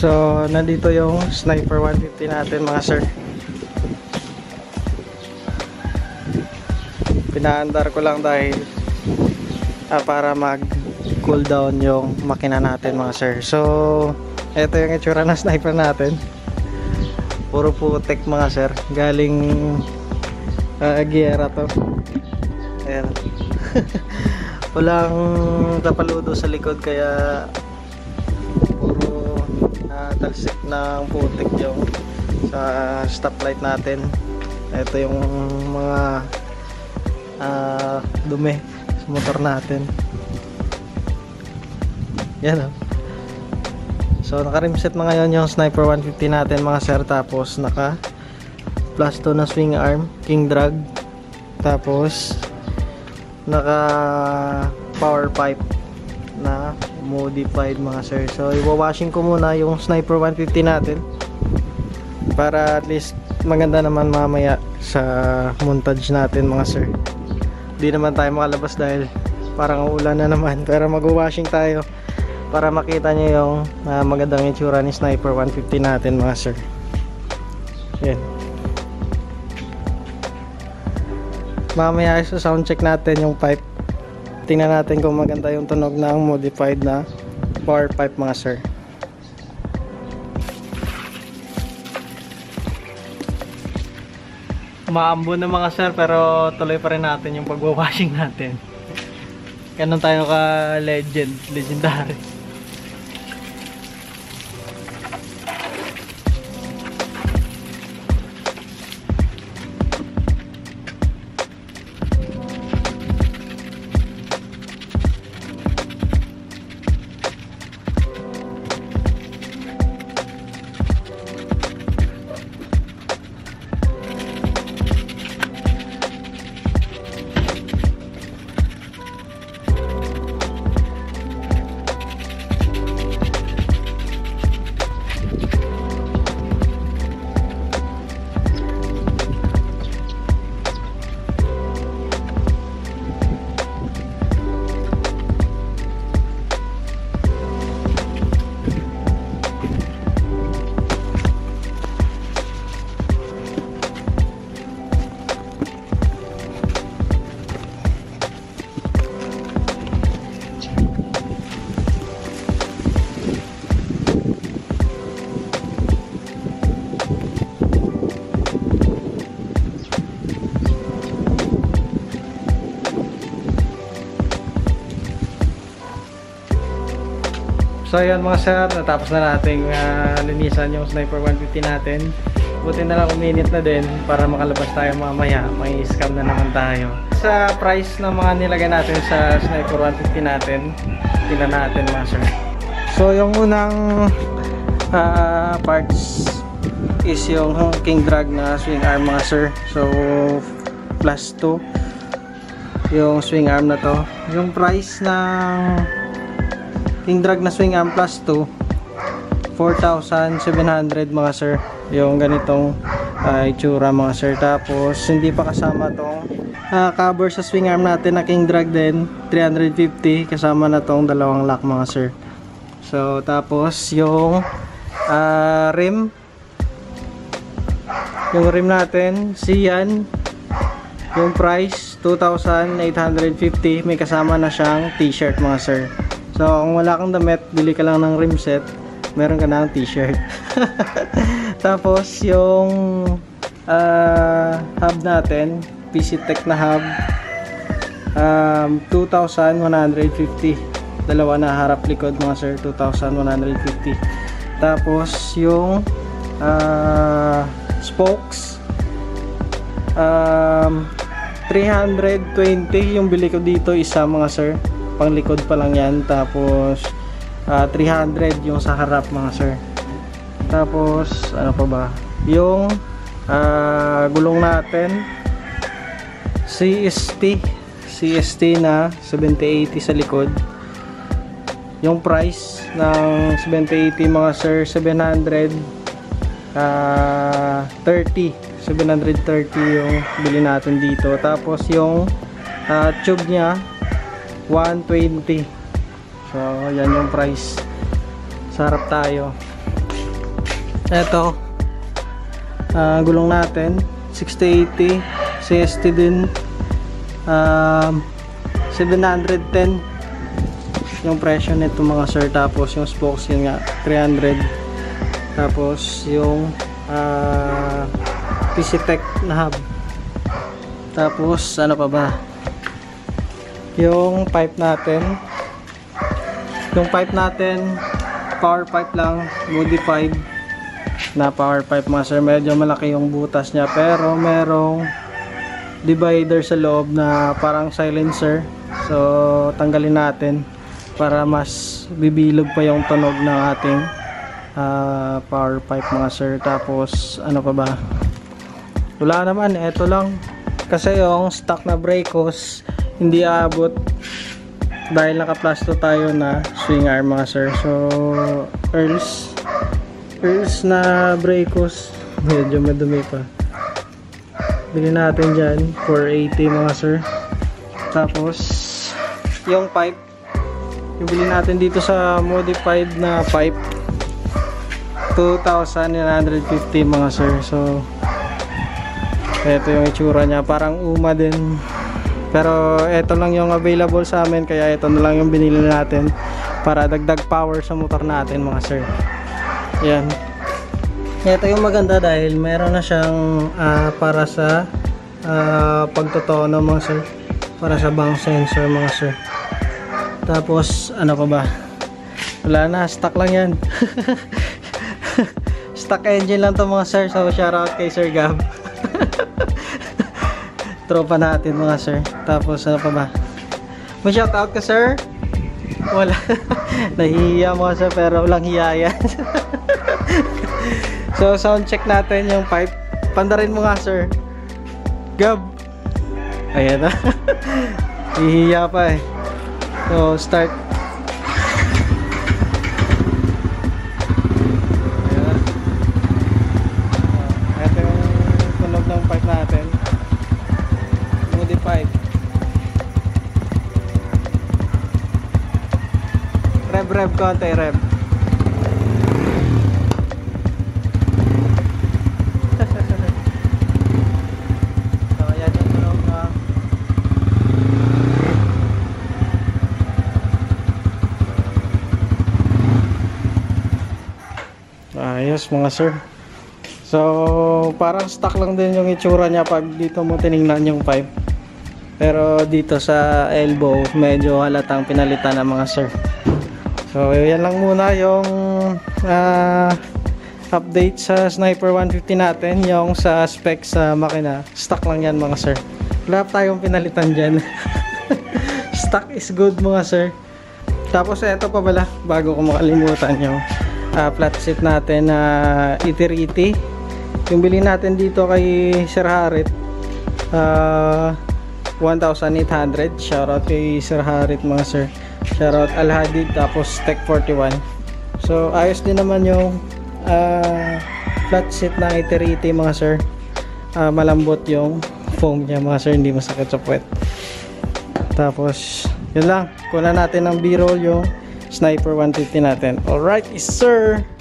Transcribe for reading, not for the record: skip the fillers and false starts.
So, nandito yung Sniper 150 natin mga sir. Pinaandar ko lang dahil para mag cool down yung makina natin mga sir. So, ito yung itsura ng sniper natin. Puro putek mga sir. Galing Giera to. Ayan. Walang kapaludo sa likod kaya puro talsik ng putik yung sa stoplight natin. Ito yung mga dumi sa motor natin. Yan o. So naka-rimset na ngayon yung Sniper 150 natin mga sir. Tapos naka plus 2 na swing arm, king drag. Tapos naka power pipe na modified mga sir. So iwa-washing ko muna yung Sniper 150 natin para at least maganda naman mamaya sa montage natin mga sir. Di naman tayo makalabas dahil parang ulan na naman, pero mag-washing tayo para makita nyo yung magandang itsura ni Sniper 150 natin mga sir. Yan. Mamaya sa sound check natin yung pipe, tingnan natin kung maganda yung tunog ng modified na power pipe mga sir. Maambon na mga sir, pero tuloy pa rin natin yung pagwa-washing natin. Ganun tayo ka legendary. So ayun mga sir, natapos na nating linisan yung Sniper 150 natin. Buti na lang uminit na din para makalabas tayo mamaya. May scam na naman tayo. Sa price ng mga nilagay natin sa Sniper 150 natin, tingnan natin mga sir. So yung unang parts is yung king drag na swing arm mga sir. So plus 2 yung swing arm na to. Yung price ng king drag na swing arm plus 2, 4,700 mga sir. Yung ganitong itsura mga sir. Tapos hindi pa kasama tong cover sa swing arm natin na king drag din, 350, kasama na tong dalawang lock mga sir. So tapos yung rim, yung rim natin, Sian, yung price 2,850, may kasama na siyang t-shirt mga sir. So kung wala kang damit, bili ka lang ng rim set, meron ka na ng t-shirt. Tapos yung hub natin, PC Tech na hub, 2,150. Dalawa na harap likod mga sir, 2,150. Tapos yung spokes, 320 yung bili ko dito isa mga sir. Pang likod pa lang yan. Tapos 300 yung sa harap mga sir. Tapos ano pa ba, yung gulong natin CST na 7080 sa likod. Yung price ng 7080 mga sir, 730 yung bili natin dito. Tapos yung tube nya 120. So yan yung price. Sa harap tayo. Eto, gulong natin 6080 CST din, 710 yung presyo nito mga sir. Tapos yung spokes yun nga 300. Tapos yung PCTech na hub. Tapos ano pa ba, yung pipe natin, power pipe lang, modified na power pipe mga sir. Medyo malaki yung butas nya, pero merong divider sa loob na parang silencer. So tanggalin natin para mas bibilog pa yung tunog ng ating power pipe mga sir. Tapos ano pa ba, wala naman, eto lang. Kasi yung stock na brake hose hindi aabot dahil naka-plasto tayo na swing arm mga sir. So Earls na brake hose, medyo madumi pa, bili natin dyan 480 mga sir. Tapos yung pipe, yung bili natin dito sa modified na pipe, 2,950 mga sir. So ito yung itsura nya, parang Uma din, pero ito lang yung available sa amin, kaya ito na lang yung binili natin para dagdag power sa motor natin mga sir. Yan, ito yung maganda dahil meron na siyang para sa pagtotono mga sir, para sa bank sensor mga sir. Tapos ano pa ba, wala na, stock lang yan. Stock engine lang to mga sir. So shoutout kay Sir Gab. Tropa natin mga sir. Tapos ano pa ba, may shoutout ka sir? Wala. Nahihiya mga sir, pero walang hiya yan. So sound check natin yung pipe. Pandarin mo nga sir Gab. Ayan na. Hihiya pa eh. So start. Ayan. Ito yung tunog ng pipe natin, modified. Rev konti, rev. So ayan yung tunog na ayos mga sir. So parang stock lang din yung itsura nya pag dito mo tinignan yung pipe, pero dito sa elbow medyo halatang pinalitan ng mga sir. So yan lang muna yung update sa Sniper 150 natin. Yung sa specs sa makina, stock lang yan mga sir, wala tayong pinalitan dyan. Stock is good mga sir. Tapos eto pa pala, bago ko makalimutan, yung flat seat natin na Iteriti, yung bili natin dito kay Sir Harit, 1,800. Shoutout kay Sir Harit mga sir. Shoutout Alhadid. Tapos Tech 41. So ayos din naman yung flat seat na Iteriti mga sir. Malambot yung foam nya mga sir, hindi masakit sa puwet. Tapos yun lang, kunan natin ng B-roll yung Sniper 150 natin. Alright sir.